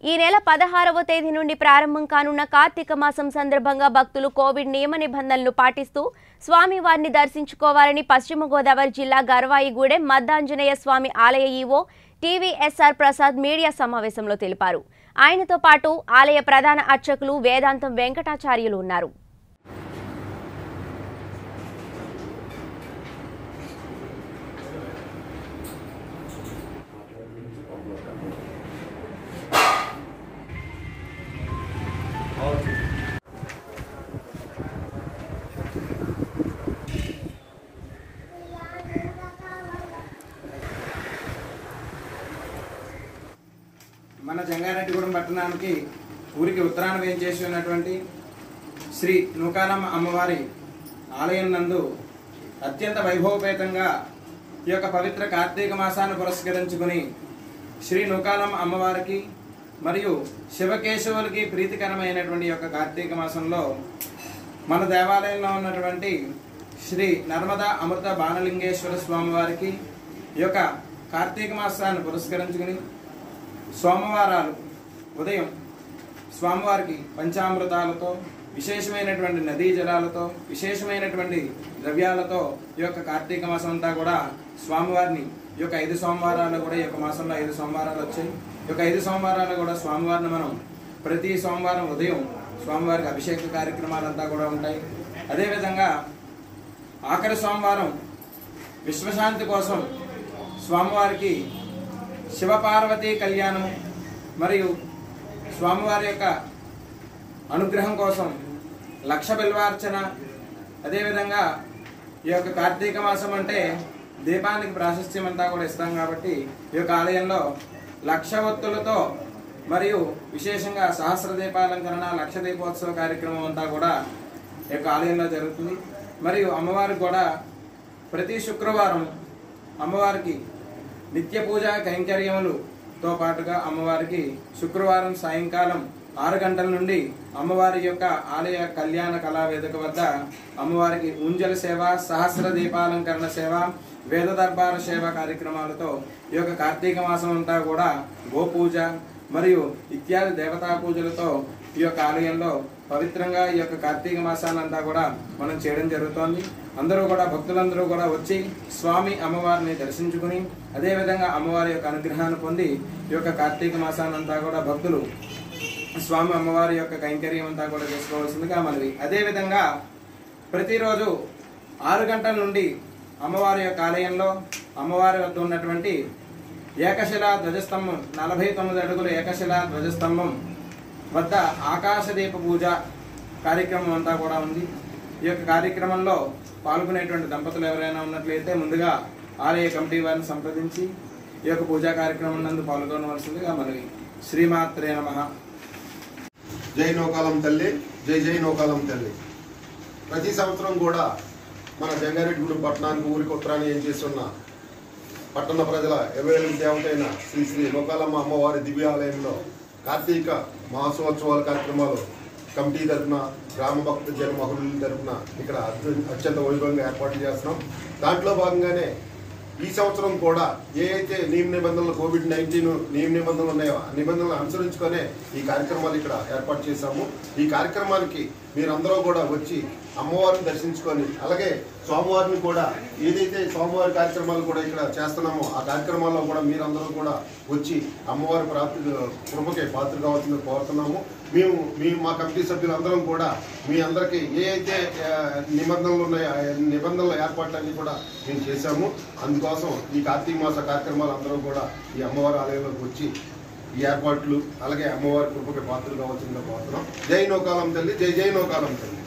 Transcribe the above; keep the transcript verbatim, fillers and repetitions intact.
ఈ నెల పదహారవ తేదీ నుండి ప్రారంభం కానున్న కార్తీక మాసం సందర్భంగా భక్తులు కోవిడ్ నియమ నిబంధనలు పాటిస్తూ స్వామివారిని దర్శించుకోవాలని పశ్చిమ గోదావరి జిల్లా గర్వాయిగూడెం మద్దాంజనేయ స్వామి ఆలయ ఈవో టీవీఎస్ఆర్ ప్రసాద్ మీడియా సమావేశంలో తెలిపారు. ఆయనతో పాటు ఆలయ ప్రధాన అర్చకులు వేదాంతం వెంకటాచార్యులు ఉన్నారు. మన జంగారెడ్డిగూడెం పట్టణానికి ఊరికి ఉత్తరాన వేయించేసి ఉన్నటువంటి శ్రీ నూకాలమ్మ అమ్మవారి ఆలయం నందు అత్యంత వైభవపేతంగా ఈ యొక్క పవిత్ర కార్తీక మాసాన్ని పురస్కరించుకుని శ్రీ నూకాలమ్మ అమ్మవారికి మరియు శివకేశవులకి ప్రీతికరమైనటువంటి యొక్క కార్తీక మాసంలో మన దేవాలయంలో ఉన్నటువంటి శ్రీ నర్మదా అమృత బాణలింగేశ్వర స్వామివారికి ఈ యొక్క కార్తీక మాసాన్ని పురస్కరించుకుని సోమవారాలు ఉదయం స్వామివారికి పంచామృతాలతో విశేషమైనటువంటి నదీ జలాలతో విశేషమైనటువంటి ద్రవ్యాలతో ఈ యొక్క కార్తీక మాసం అంతా కూడా స్వామివారిని ఈ యొక్క ఐదు సోమవారాలు కూడా ఈ యొక్క మాసంలో ఐదు సోమవారాలు వచ్చాయి. ఈ యొక్క ఐదు సోమవారాలు కూడా స్వామివారిని మనం ప్రతి సోమవారం ఉదయం స్వామివారికి అభిషేక కార్యక్రమాలంతా కూడా ఉంటాయి. అదేవిధంగా ఆఖరి సోమవారం విశ్వశాంతి కోసం స్వామివారికి శివపార్వతీ కళ్యాణం మరియు స్వామివారి యొక్క అనుగ్రహం కోసం లక్ష బిల్వార్చన, అదేవిధంగా ఈ యొక్క కార్తీక మాసం అంటే దీపానికి ప్రాశస్త్యం అంతా కూడా ఇస్తాం కాబట్టి ఈ యొక్క ఆలయంలో లక్ష ఒత్తులతో మరియు విశేషంగా సహస్ర దీపాలంకరణ లక్ష దీపోత్సవ కార్యక్రమం అంతా కూడా ఈ యొక్క ఆలయంలో జరుగుతుంది. మరియు అమ్మవారికి కూడా ప్రతి శుక్రవారం అమ్మవారికి నిత్య పూజ కైంకర్యములతో పాటుగా అమ్మవారికి శుక్రవారం సాయంకాలం ఆరు గంటల నుండి అమ్మవారి యొక్క ఆలయ కళ్యాణ కళా వేదిక వద్ద అమ్మవారికి ఉంజల సేవ, సహస్ర దీపాలంకరణ సేవ, వేద దర్బార సేవ కార్యక్రమాలతో ఈ యొక్క కార్తీక మాసం అంతా కూడా గోపూజ మరియు ఇత్యాది దేవతా పూజలతో ఈ యొక్క ఆలయంలో పవిత్రంగా ఈ యొక్క కార్తీక మాసానంతా కూడా మనం చేయడం జరుగుతోంది. అందరూ కూడా భక్తులందరూ కూడా వచ్చి స్వామి అమ్మవారిని దర్శించుకుని అదేవిధంగా అమ్మవారి యొక్క అనుగ్రహాన్ని పొంది ఈ యొక్క కార్తీక మాసానంతా కూడా భక్తులు స్వామి అమ్మవారి యొక్క కైంకర్యం అంతా కూడా చేసుకోవాల్సిందిగా మనవి. అదేవిధంగా ప్రతిరోజు ఆరు గంటల నుండి అమ్మవారి యొక్క ఆలయంలో అమ్మవారి వద్ద ఉన్నటువంటి ఏకశిలా ధ్వజస్తంభం నలభై తొమ్మిది అడుగుల ఏకశిలా ధ్వజస్తంభం వద్ద ఆకాశదీప పూజ కార్యక్రమం అంతా కూడా ఉంది. ఈ యొక్క కార్యక్రమంలో పాల్గొనేటువంటి దంపతులు ఎవరైనా ఉన్నట్లయితే ముందుగా ఆలయ కమిటీ వారిని సంప్రదించి ఈ యొక్క పూజా కార్యక్రమం నందు పాల్గొనవలసిందిగా మనవి. శ్రీమాత్రే నమః. జై నూకాలం తల్లి, జై జై నూకాలం తల్లి. ప్రతి సంవత్సరం కూడా మన జంగారెడ్డిగూడెం పట్టణానికి ఊరికి ఉత్తరాన్ని ఏం చేస్తున్న పట్టణ ప్రజల ఎవరైనా దేవతైన శ్రీ శ్రీ నూకాలమ్మ అమ్మవారి దివ్యాలయంలో కార్తీక మహోత్సవాల కార్యక్రమాలు కమిటీ తరఫున గ్రామ భక్త జన మహుల తరఫున ఇక్కడ అత్యంత వైభవంగా ఏర్పాటు చేస్తున్నాం. దాంట్లో భాగంగానే ఈ సంవత్సరం కూడా ఏ అయితే నియమ నిబంధనలు కోవిడ్ నైన్టీన్ నియమ నిబంధనలు ఉన్నాయో ఆ నిబంధనలు అనుసరించుకొనే ఈ కార్యక్రమాలు ఇక్కడ ఏర్పాటు చేశాము. ఈ కార్యక్రమానికి మీరందరూ కూడా వచ్చి అమ్మవారిని దర్శించుకొని అలాగే స్వామివారిని కూడా ఏదైతే స్వామివారి కార్యక్రమాలు కూడా ఇక్కడ చేస్తున్నామో ఆ కార్యక్రమాల్లో కూడా మీరందరూ కూడా వచ్చి అమ్మవారి ప్రాప్తి కృపకే పాత్ర కావాల్సింది కోరుతున్నాము. మేము మేము మా కమిటీ సభ్యులందరం కూడా మీ అందరికీ ఏ అయితే నిబంధనలు ఉన్నాయో ఆ నిబంధనల ఏర్పాట్లన్నీ కూడా మేము చేశాము. అందుకోసం ఈ కార్తీక మాస కార్యక్రమాలు అందరూ కూడా ఈ అమ్మవారి ఆలయంలోకి వచ్చి ఈ ఏర్పాట్లు అలాగే అమ్మవారి కృపకి పాత్రలు కావాల్సిందిగా కోరుతున్నాం. జై నూకాలం తల్లి, జై జై నూకాలం తల్లి.